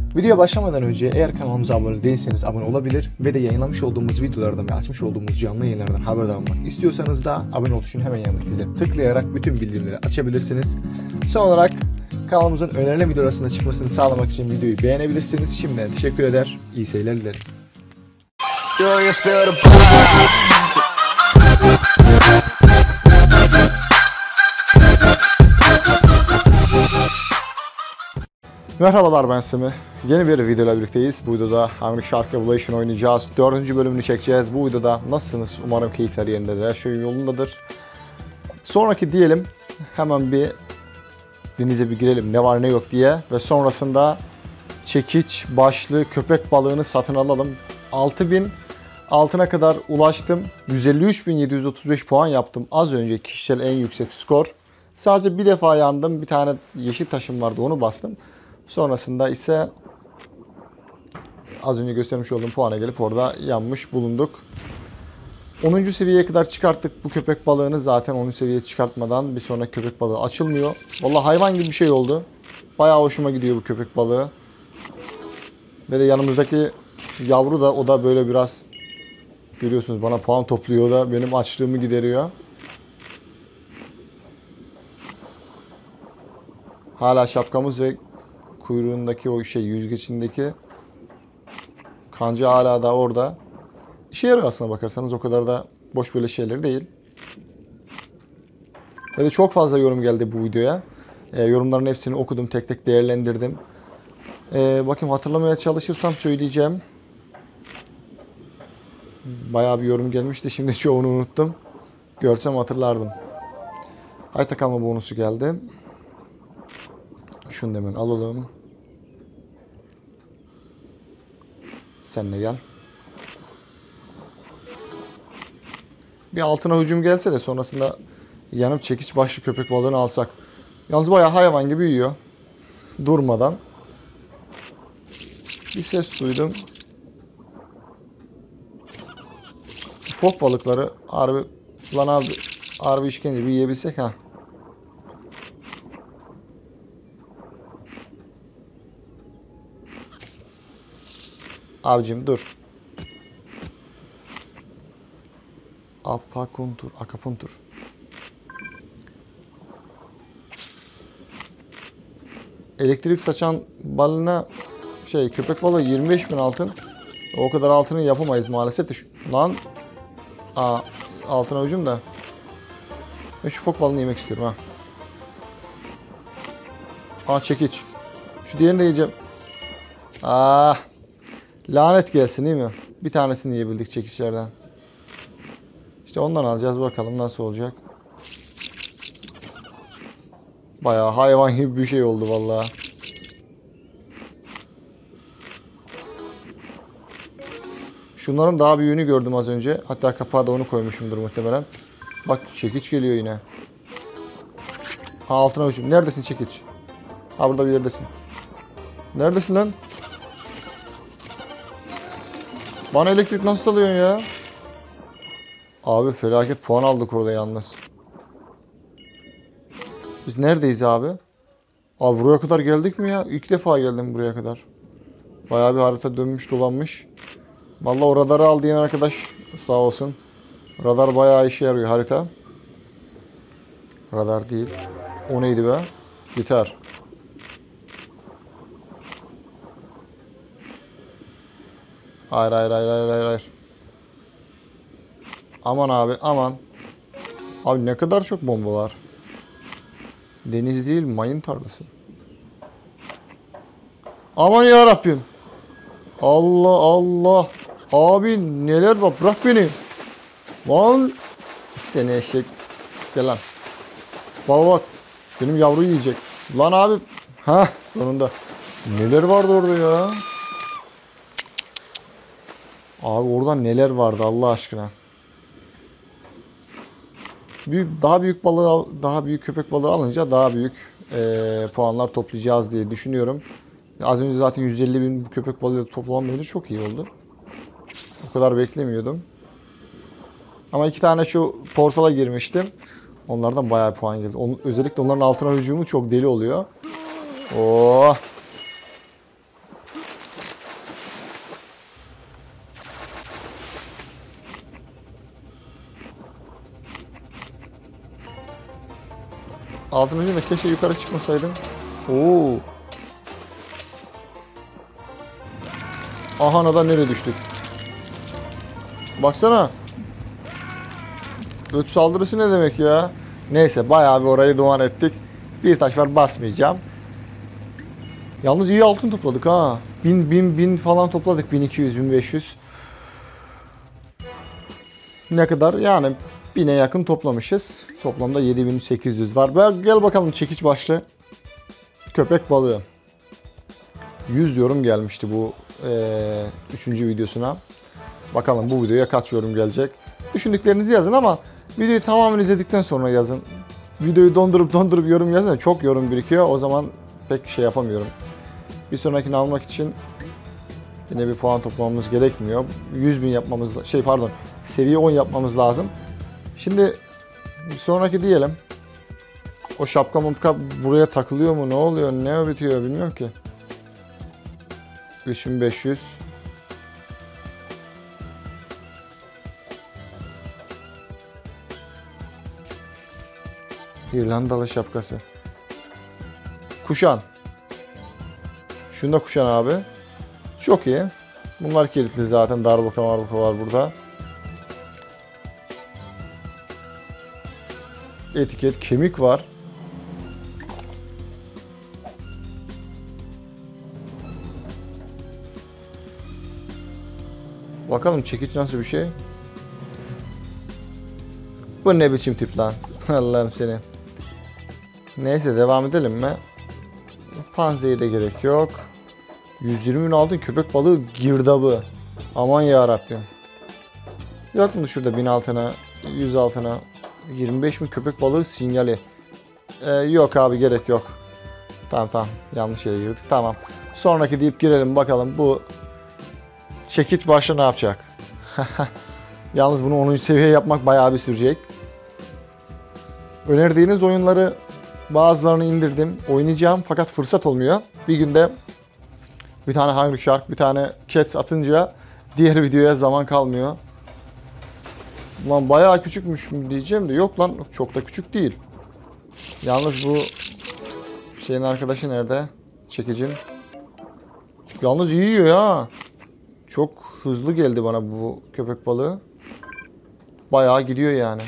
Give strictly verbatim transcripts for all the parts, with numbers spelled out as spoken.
Videoya başlamadan önce eğer kanalımıza abone değilseniz abone olabilir ve de yayınlamış olduğumuz videolardan ve açmış olduğumuz canlı yayınlardan haberdar olmak istiyorsanız da abone ol tuşunun hemen yanındaki zile tıklayarak bütün bildirimleri açabilirsiniz. Son olarak kanalımızın önerilen video arasında çıkmasını sağlamak için videoyu beğenebilirsiniz. Şimdiden teşekkür eder, iyi seyirler dilerim. Merhabalar, ben Semih. Yeni bir videoyla birlikteyiz. Bu videoda Hungry Shark Evolution oynayacağız. Dördüncü bölümünü çekeceğiz. Bu videoda nasılsınız? Umarım keyifler yerindedir. Her şey yolundadır. Sonraki diyelim hemen bir denize bir girelim. Ne var ne yok diye. Ve sonrasında çekiç başlı köpek balığını satın alalım. altı bin altına kadar ulaştım. yüz elli üç bin yedi yüz otuz beş puan yaptım. Az önce kişisel en yüksek skor. Sadece bir defa yandım. Bir tane yeşil taşım vardı, onu bastım. Sonrasında ise az önce göstermiş olduğum puana gelip orada yanmış bulunduk. onuncu seviyeye kadar çıkarttık bu köpek balığını. Zaten onuncu seviyeye çıkartmadan bir sonraki köpek balığı açılmıyor. Vallahi hayvan gibi bir şey oldu. Bayağı hoşuma gidiyor bu köpek balığı. Ve de yanımızdaki yavru da, o da böyle biraz görüyorsunuz bana puan topluyor, da benim açlığımı gideriyor. Hala şapkamız ve kuyruğundaki o şey, yüzgeçindeki kanca hala da orada. İşe yarıyor aslına bakarsanız, o kadar da boş böyle şeyler değil. Ve de çok fazla yorum geldi bu videoya. E, yorumların hepsini okudum, tek tek değerlendirdim. E, bakayım, hatırlamaya çalışırsam söyleyeceğim. Bayağı bir yorum gelmişti, şimdi çoğunu unuttum. Görsem hatırlardım. Hayta kalma bonusu geldi. Şunu da hemen alalım. Sen de gel. Bir altına hücum gelse de sonrasında yanıp çekiç başlı köpek balığını alsak. Yalnız bayağı hayvan gibi yiyor. Durmadan. Bir ses duydum. Fok balıkları harbi, lan abi, harbi işkence bir yiyebilsek ha. Abicim dur. Apakuntur, akapuntur. Elektrik saçan balına şey, köpek balığı yirmi beş bin altın. O kadar altını yapamayız maalesef de. Şu, lan aa, altına ucum da. Ben şu fok balını yemek istiyorum ha. Aa, çekiç. Şu diğerini de yiyeceğim. Ah. Lanet gelsin, değil mi? Bir tanesini yiyebildik çekiçlerden. İşte ondan alacağız, bakalım nasıl olacak. Bayağı hayvan gibi bir şey oldu vallahi. Şunların daha büyüğünü gördüm az önce. Hatta kapağı da onu koymuşumdur muhtemelen. Bak, çekiç geliyor yine. Ha, altına uçum. Neredesin çekiç? Ha, burada bir yerdesin. Neredesin lan? Bana elektrik nasıl alıyorsun ya? Abi felaket puan aldık orada yalnız. Biz neredeyiz abi? Abi buraya kadar geldik mi ya? İlk defa geldim buraya kadar. Bayağı bir harita dönmüş dolanmış. Vallahi o radarı al diyen arkadaş sağ olsun. Radar bayağı işe yarıyor, harita. Radar değil. O neydi be? Gitar. Hayır hayır hayır hayır hayır. hayır. Aman abi, aman. Abi ne kadar çok bomba var. Deniz değil, mayın tarlası. Aman ya Rabbim. Allah Allah. Abi neler var, bırak beni. Lan seni eşek. Gel lan. Baba bak. Benim yavru yiyecek. Lan abi. Ha, sonunda. Neler vardı orada ya. Abi orada neler vardı Allah aşkına. Büyük, daha büyük balığı, daha büyük köpek balığı alınca daha büyük e, puanlar toplayacağız diye düşünüyorum. Az önce zaten yüz elli bin köpek balığı toplamamız çok iyi oldu. O kadar beklemiyordum. Ama iki tane şu portala girmiştim. Onlardan bayağı puan geldi. Onun, özellikle onların altına hücumu çok deli oluyor. Oh. Altın ucunda keşke yukarı çıkmasaydım. Oo. Aha da nereye düştük? Baksana. Öt saldırısı ne demek ya? Neyse bayağı bir orayı duman ettik. Bir taş var, basmayacağım. Yalnız iyi altın topladık ha. Bin, bin, bin falan topladık. bin iki yüz, bin beş yüz. Ne kadar? Yani bine yakın toplamışız. Toplamda yedi bin sekiz yüz var. Gel bakalım çekiç başlı. Köpek balığı. yüz yorum gelmişti bu ee, üçüncü videosuna. Bakalım bu videoya kaç yorum gelecek. Düşündüklerinizi yazın ama videoyu tamamen izledikten sonra yazın. Videoyu dondurup dondurup yorum yazın. Çok yorum birikiyor. O zaman pek şey yapamıyorum. Bir sonrakini almak için yine bir puan toplamamız gerekmiyor. yüz bin yapmamız, şey pardon, seviye on yapmamız lazım. Şimdi bir sonraki diyelim. O şapka mapka buraya takılıyor mu? Ne oluyor? Ne bitiyor? Bilmiyorum ki. üç bin beş yüz. İrlandalı şapkası. Kuşan. Şunu da kuşan abi. Çok iyi. Bunlar kilitli zaten. Darbuka marbuka var burada. Etiket. Kemik var. Bakalım çekiç nasıl bir şey. Bu ne biçim tip lan? Allah'ım seni. Neyse devam edelim mi? Panzehir'e de gerek yok. yüz yirmi bin altın köpek balığı girdabı. Aman ya Rabbim. Yok mu şurada bin altına, yüz altına, yirmi beş bin köpek balığı sinyali. Ee, yok abi gerek yok. Tamam tamam yanlış yere girdik. Tamam. Sonraki deyip girelim bakalım bu çekiç başta ne yapacak? Yalnız bunu onuncu seviye yapmak bayağı bir sürecek. Önerdiğiniz oyunları bazılarını indirdim. Oynayacağım fakat fırsat olmuyor. Bir günde bir tane Hungry Shark, bir tane Cats atınca diğer videoya zaman kalmıyor. Lan bayağı küçükmüş diyeceğim de yok lan çok da küçük değil. Yalnız bu şeyin arkadaşı nerede? Çekicin. Yalnız iyi yiyor ya. Çok hızlı geldi bana bu köpek balığı. Bayağı gidiyor yani.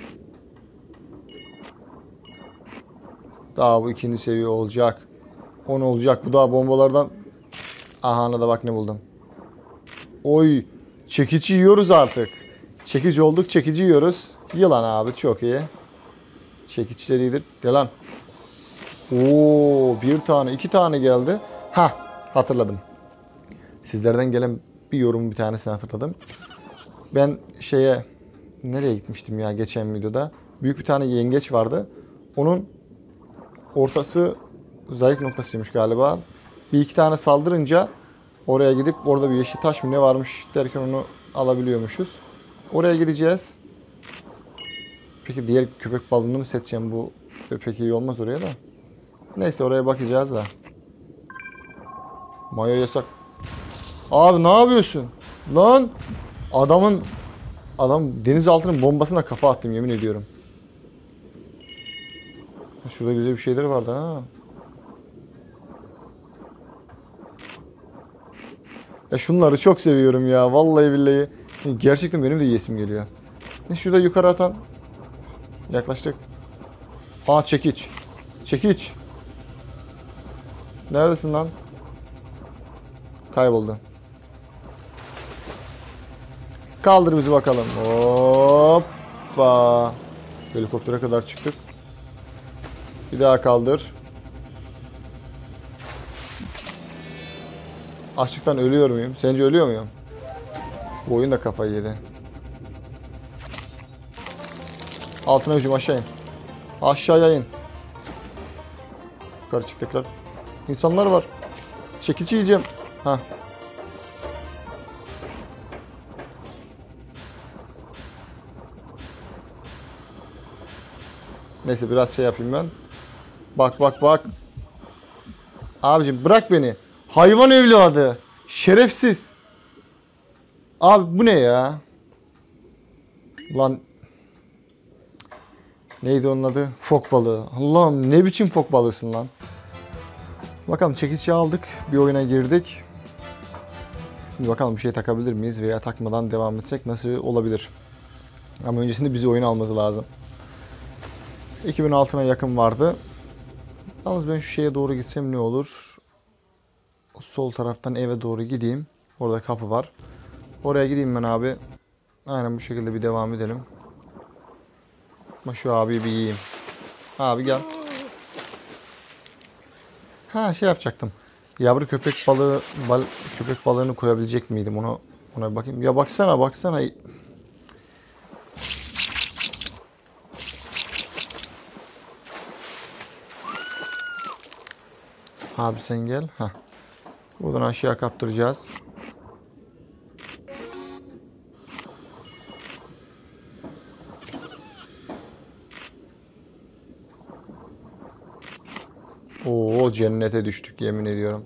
Daha bu ikinci seviye olacak. on olacak. Bu daha bombalardan. Aha da bak ne buldum. Oy. Çekici yiyoruz artık. Çekici olduk, çekici yiyoruz. Yılan abi çok iyi. Çekiçler iyidir. Gel lan. Oo, bir tane, iki tane geldi. Ha, hatırladım. Sizlerden gelen bir yorum bir tanesini hatırladım. Ben şeye nereye gitmiştim ya geçen videoda? Büyük bir tane yengeç vardı. Onun ortası zayıf noktasıymış galiba. Bir iki tane saldırınca oraya gidip orada bir yeşil taş mı ne varmış derken onu alabiliyormuşuz. Oraya gideceğiz. Peki diğer köpek balığını mı seçeceğim? Bu pek iyi olmaz oraya da. Neyse oraya bakacağız da. Mayo yasak. Abi ne yapıyorsun? Lan adamın adam denizaltının bombasına kafa attım yemin ediyorum. Şurada güzel bir şeyler vardı ha. Ya şunları çok seviyorum ya vallahi billahi. Gerçekten benim de yiyesim geliyor. Ne şurada yukarı atan. Yaklaştık. Aa çekiç. Çekiç. Neredesin lan? Kayboldu. Kaldır bizi bakalım. Hoppa. Helikoptere kadar çıktık. Bir daha kaldır. Açlıktan ölüyor muyum? Sence ölüyor muyum? Bu oyun da kafayı yedi. Altına hücum aşağı in. Aşağıya in. Yukarı çık tekrar. İnsanlar var. Çekici yiyeceğim. Hah. Neyse biraz şey yapayım ben. Bak bak bak. Abicim bırak beni. Hayvan evladı. Şerefsiz. Abi bu ne ya? Lan. Neydi onun adı? Fok balığı. Allah'ım ne biçim fok balığısın lan. Bakalım çekici aldık. Bir oyuna girdik. Şimdi bakalım bir şey takabilir miyiz veya takmadan devam etsek nasıl olabilir? Ama öncesinde bizi oyuna alması lazım. iki bin altına yakın vardı. Yalnız ben şu şeye doğru gitsem ne olur? Sol taraftan eve doğru gideyim. Orada kapı var. Oraya gideyim ben abi. Aynen bu şekilde bir devam edelim. Ama şu abi bir yiyeyim. Abi gel. Ha şey yapacaktım. Yavru köpek balığı bal, köpek balığını koyabilecek miydim? Onu ona bir bakayım. Ya baksana baksana. Abi sen gel. Heh. Buradan aşağı kaptıracağız. Oo cennete düştük yemin ediyorum.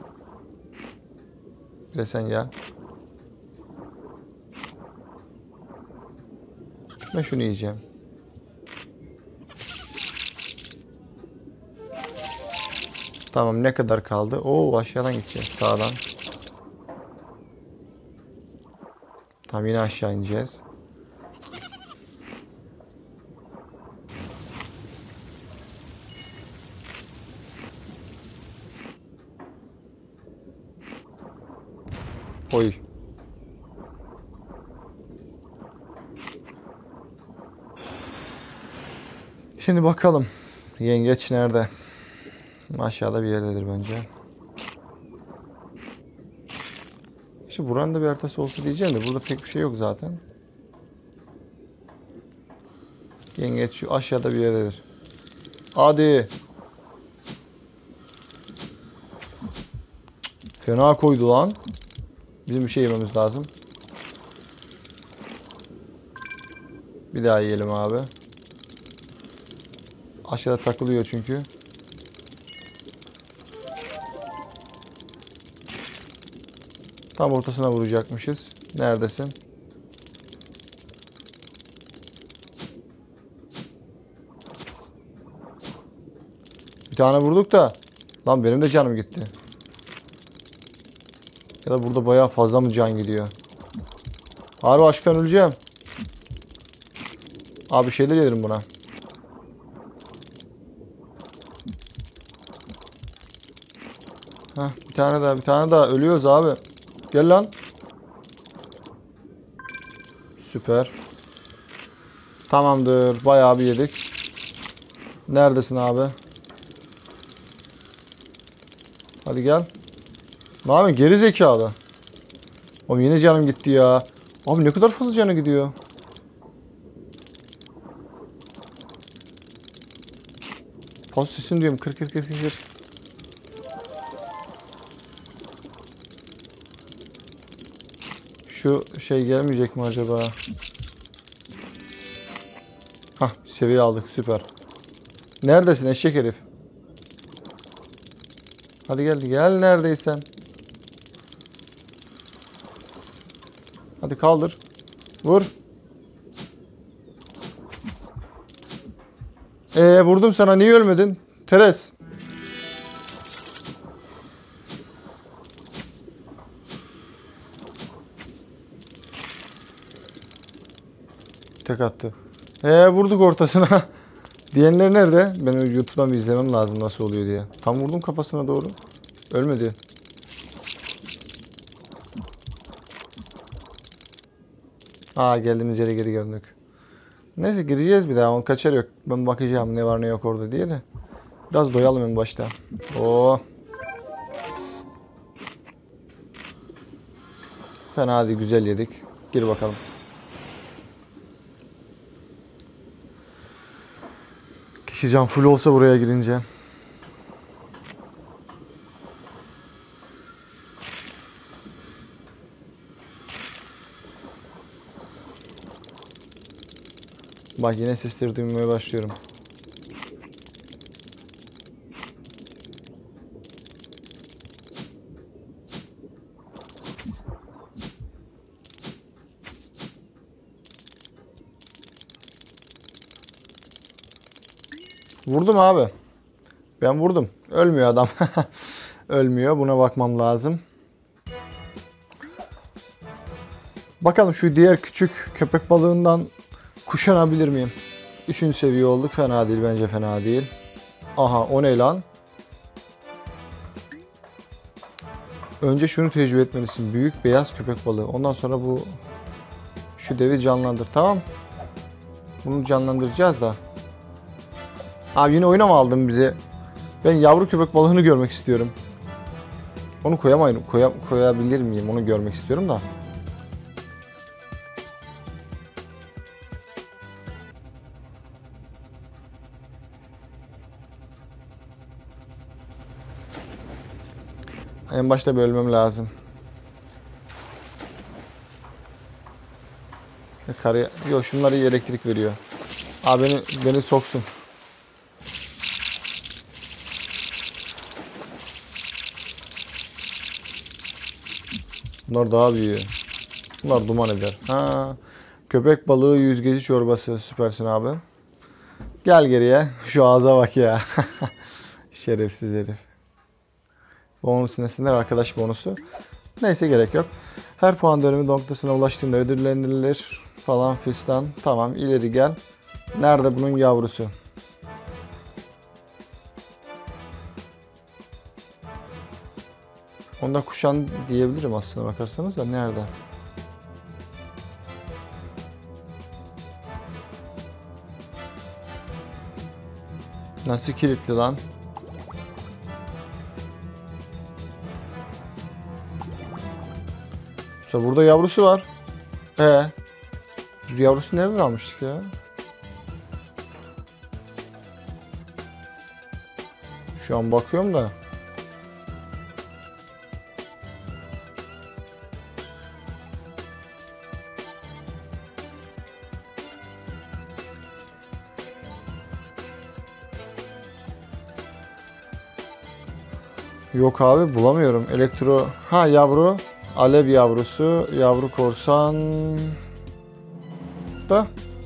Bir de sen gel. Ben şunu yiyeceğim. Tamam ne kadar kaldı? Oo aşağıdan gideceğiz sağdan. Tamam yine aşağı ineceğiz. Oy. Şimdi bakalım. Yengeç nerede? Aşağıda bir yerdedir bence. İşte buranın da bir haritası olsa diyeceğim de burada pek bir şey yok zaten. Yengeç şu aşağıda bir yerdedir. Hadi. Fena koydu lan. Bizim bir şey yememiz lazım. Bir daha yiyelim abi. Aşağıda takılıyor çünkü. Tam ortasına vuracakmışız. Neredesin? Bir tane vurduk da. Lan benim de canım gitti. Ya da burada bayağı fazla mı can gidiyor? Harbi açlıktan öleceğim. Abi şeyler yedim buna. Heh, bir tane daha bir tane daha ölüyoruz abi. Gel lan. Süper. Tamamdır. Bayağı bir yedik. Neredesin abi? Hadi gel. Ne yapıyorsun? Geri zekalı. Oğlum yine canım gitti ya. Abi ne kadar fazla canı gidiyor. Pas sesim diyorum. Kır kır kır kır kır. Şu şey gelmeyecek mi acaba? Hah seviye aldık süper. Neredesin eşek herif? Hadi gel gel neredeysen. Hadi kaldır. Vur. Ee vurdum sana niye ölmedin? Teres. Tek attı. Ee vurduk ortasına. Diyenler nerede? Ben YouTube'dan bir izlemem lazım nasıl oluyor diye. Tam vurdum kafasına doğru. Ölmedi. Aa geldiğimiz yere geri döndük. Neyse gireceğiz bir daha. Onun kaçar yok. Ben bakacağım ne var ne yok orada diye de. Biraz doyalım en başta. Oo. Fena değil güzel yedik. Gir bakalım. Kişi can full olsa buraya girince. Bak yine sesleri duymaya başlıyorum. Vurdum abi. Ben vurdum. Ölmüyor adam. Ölmüyor. Buna bakmam lazım. Bakalım şu diğer küçük köpek balığından kuşanabilir miyim? Üçüncü seviye olduk. Fena değil. Bence fena değil. Aha, o ne lan? Önce şunu tecrübe etmelisin. Büyük beyaz köpek balığı. Ondan sonra bu şu devi canlandır. Tamam. Bunu canlandıracağız da. Abi yine oyuna mı aldın bizi? Ben yavru köpek balığını görmek istiyorum. Onu koyamayın. Koya, koyabilir miyim? Onu görmek istiyorum da. En başta bölmem lazım. Karıya... Yok, şunları iyi elektrik veriyor. Abi beni, beni soksun. Bunlar daha büyüyor. Bunlar duman eder. Ha, köpek balığı yüzgeci çorbası. Süpersin abi. Gel geriye. Şu ağza bak ya. Şerefsiz herif. Bonus nesneler, arkadaş bonusu. Neyse, gerek yok. Her puan dönümü noktasına ulaştığında ödüllendirilir falan fistan. Tamam, ileri gel. Nerede bunun yavrusu? Onda kuşan diyebilirim aslında bakarsanız da, nerede? Nasıl kilitli lan? İşte burada yavrusu var. Ee, biz yavrusu nereden almıştık ya? Şu an bakıyorum da. Yok abi, bulamıyorum. Elektro... Ha, yavru. Alev yavrusu. Yavru korsan... Da.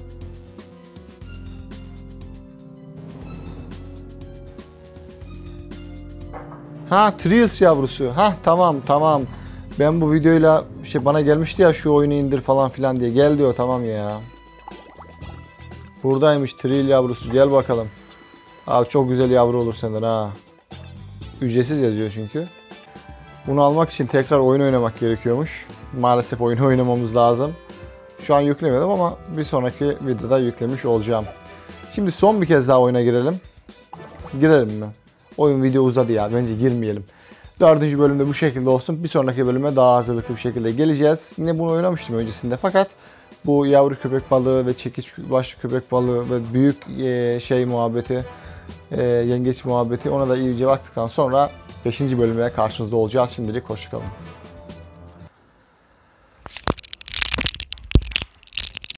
Ha, Trials yavrusu. Ha, tamam tamam. Ben bu videoyla şey bana gelmişti ya, şu oyunu indir falan filan diye. Gel diyor, tamam ya. Buradaymış Trial yavrusu. Gel bakalım. Abi çok güzel yavru olur senden ha. Ücretsiz yazıyor çünkü. Bunu almak için tekrar oyun oynamak gerekiyormuş. Maalesef oyun oynamamız lazım. Şu an yüklemedim ama bir sonraki videoda yüklemiş olacağım. Şimdi son bir kez daha oyuna girelim. Girelim mi? Oyun video uzadı ya. Bence girmeyelim. Dördüncü bölümde bu şekilde olsun. Bir sonraki bölüme daha hazırlıklı bir şekilde geleceğiz. Yine bunu oynamıştım öncesinde. Fakat bu yavru köpek balığı ve çekiç başlı köpek balığı ve büyük şey muhabbeti, yengeç muhabbeti, ona da iyice baktıktan sonra beşinci bölüme karşınızda olacağız. Şimdilik hoşçakalın.